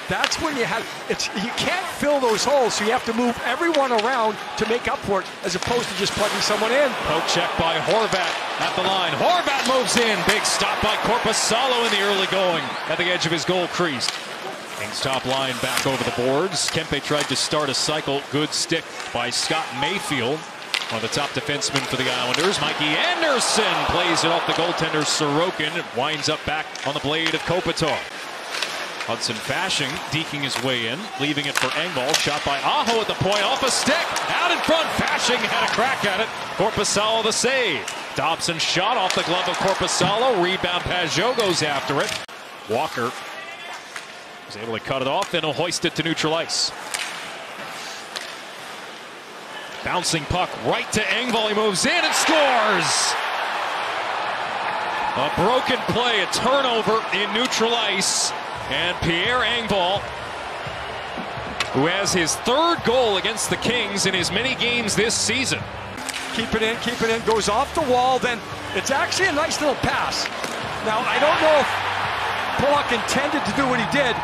That's when you can't fill those holes, so you have to move everyone around to make up for it, as opposed to just plugging someone in. Poke check by Horvat at the line. Horvat moves in. Big stop by Korpisalo in the early going at the edge of his goal crease. Kings top line back over the boards. Kempe tried to start a cycle. Good stick by Scott Mayfield. One of the top defensemen for the Islanders. Mikey Anderson plays it off the goaltender Sorokin. It winds up back on the blade of Kopitar. Hudson Fasching deking his way in, leaving it for Engvall. Shot by Aho at the point, off a stick, out in front. Fasching had a crack at it. Korpisalo the save. Dobson shot off the glove of Korpisalo. Rebound, Pajot goes after it. Walker was able to cut it off and he'll hoist it to neutral ice. Bouncing puck right to Engvall. He moves in and scores. A broken play, a turnover in neutral ice. And Pierre Engvall, who has his third goal against the Kings in his many games this season. Keep it in, goes off the wall, then it's actually a nice little pass. Now, I don't know if Pollock intended to do what he did.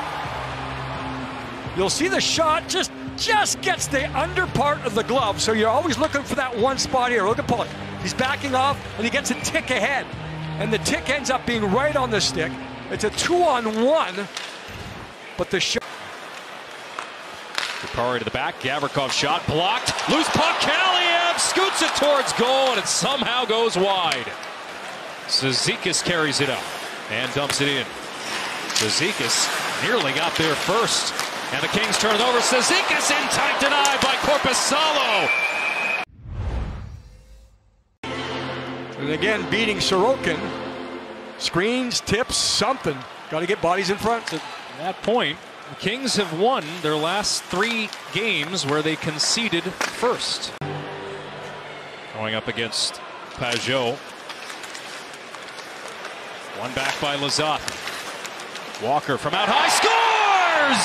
You'll see the shot just gets the under part of the glove, so you're always looking for that one spot here. Look at Pollock. He's backing off, and he gets a tick ahead. And the tick ends up being right on the stick. It's a 2-on-1, but the shot. Kupari to the back. Gavrikov shot blocked. Loose puck. Kaliev scoots it towards goal, and it somehow goes wide. Cizikas carries it up and dumps it in. Cizikas nearly got there first, and the Kings turn it over. Cizikas in tight denied by Korpisalo. And again, beating Sorokin. Screens, tips, something. Got to get bodies in front. At that point, the Kings have won their last 3 games where they conceded first. Going up against Pajot. One back by Lizotte. Walker from out high scores!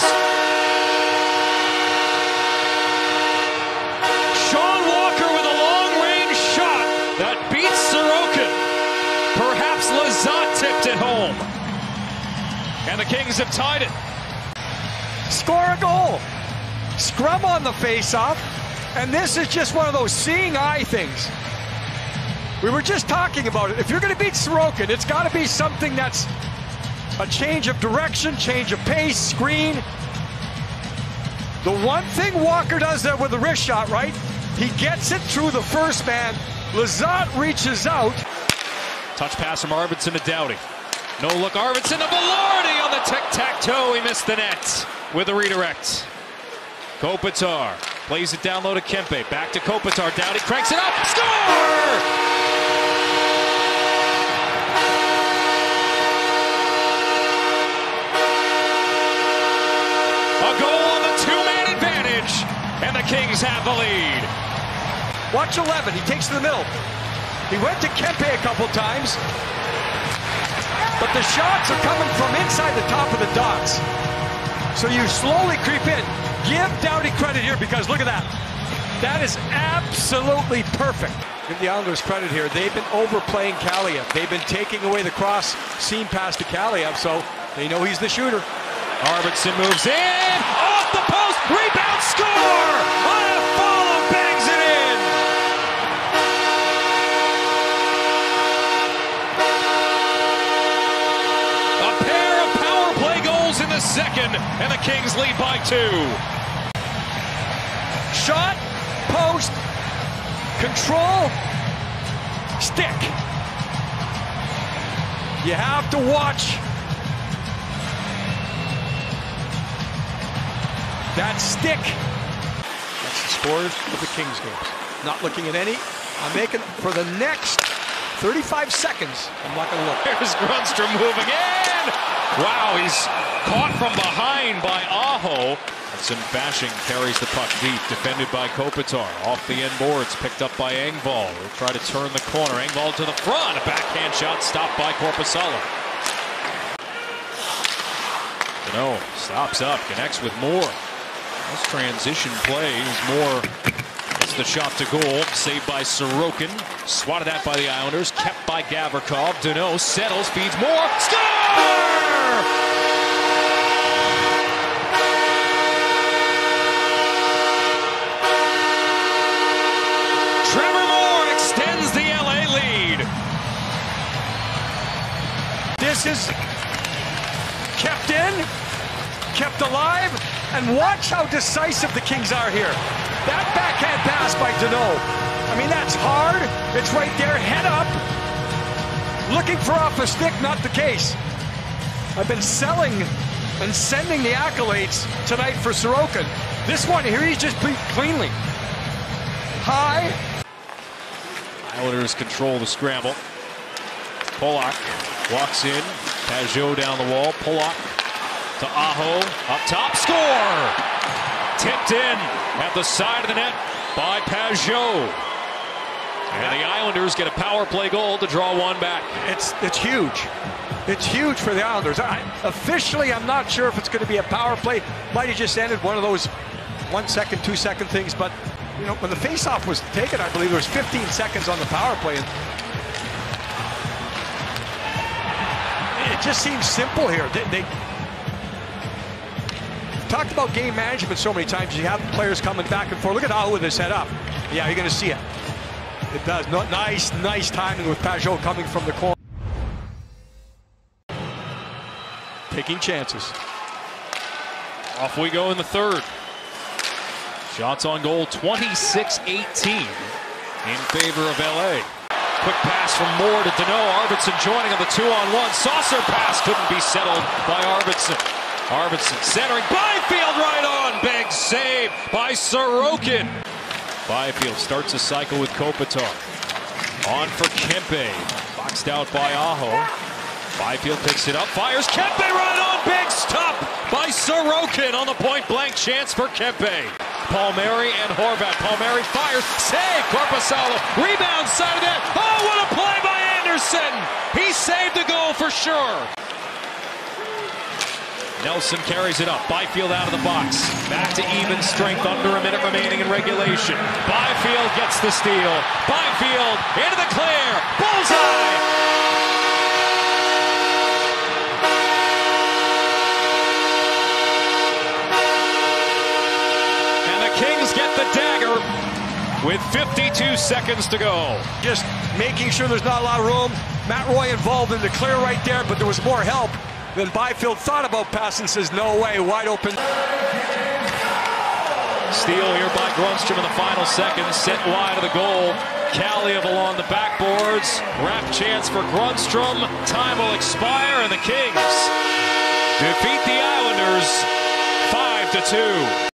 Sean Walker with a long-range shot that beats Sorokin. Perhaps Lizotte tipped it home. And the Kings have tied it. Score a goal. Scrum on the face-off. And this is just one of those seeing eye things. We were just talking about it. If you're going to beat Sorokin, it's got to be something that's a change of direction, change of pace, screen. The one thing Walker does there with the wrist shot, right? He gets it through the first man. Lizotte reaches out. Touch pass from Arvidsson to Doughty. No look, Arvidsson to Velarde on the tic-tac-toe. He missed the net with a redirect. Kopitar plays it down low to Kempe. Back to Kopitar. Doughty cranks it up. Score! A goal on the 2-man advantage, and the Kings have the lead. Watch 11. He takes to the middle. He went to Kempe a couple times, but the shots are coming from inside the top of the docks. So you slowly creep in. Give Doughty credit here, because look at that. That is absolutely perfect. Give the Islanders credit here. They've been overplaying Kaliev. They've been taking away the cross seam pass to Kaliev, so they know he's the shooter. Arvidsson moves in, off the post, rebound, score! Iafallo bangs it in! A pair of power play goals in the second, and the Kings lead by 2. Shot, post, control, stick. You have to watch that stick. That's the scores of the Kings games. Not looking at any. I'm making for the next 35 seconds. I'm not going to look. There's Grundstrom moving in. Wow, he's caught from behind by Aho. Hudson Fasching carries the puck deep, defended by Kopitar. Off the end boards, picked up by Engvall. He'll try to turn the corner. Engvall to the front. A backhand shot stopped by Korpisalo. No, stops up, connects with Moore. This transition play is Moore. It's the shot to goal, saved by Sorokin. Swatted at by the Islanders, kept by Gavrikov. Deneau settles, feeds Moore. Score! This is kept in, kept alive, and watch how decisive the Kings are here. That backhand pass by Danault. I mean, that's hard. It's right there, head up. Looking for off a stick, not the case. I've been selling and sending the accolades tonight for Sorokin. This one here, he's just beat cleanly. High. Islanders control the scramble. Polak walks in. Pajot down the wall. Polak to Aho. Up top. Score! Tipped in at the side of the net by Pajot. And the Islanders get a power play goal to draw one back. It's huge. It's huge for the Islanders. Officially, I'm not sure if it's going to be a power play. Might have just ended one of those 1 second, 2 second things. But, you know, when the faceoff was taken, I believe there was 15 seconds on the power play. And it just seems simple here. They talked about game management so many times. You have players coming back and forth. Look at Aho with his head up. Yeah, you're going to see it. It does. Nice timing with Pajot coming from the corner. Taking chances. Off we go in the third. Shots on goal 26-18 in favor of LA. Quick pass from Moore to Danault. Arvidsson joining on the 2-on-1. Saucer pass couldn't be settled by Arvidsson. Arvidsson centering. Byfield right on. Big save by Sorokin. Byfield starts a cycle with Kopitar. On for Kempe. Boxed out by Aho. Byfield picks it up. Fires. Kempe right on. Big stop by Sorokin on the point-blank chance for Kempe. Palmieri and Horvat. Palmieri fires. Save. Korpisalo. Rebound side of that. Oh, what a play by Anderson. He saved the goal for sure. Nelson carries it up. Byfield out of the box. Back to even strength. Under a minute remaining in regulation. Byfield gets the steal. Byfield into the clear. Bullseye. And the Kings get the dagger with 52 seconds to go. Just making sure there's not a lot of room. Matt Roy involved in the clear right there, but there was more help. Then Byfield thought about passing, says no way, wide open. Steal here by Grundstrom in the final seconds, set wide of the goal. Kaliyev along the backboards. Wrap chance for Grundstrom. Time will expire, and the Kings defeat the Islanders 5-2.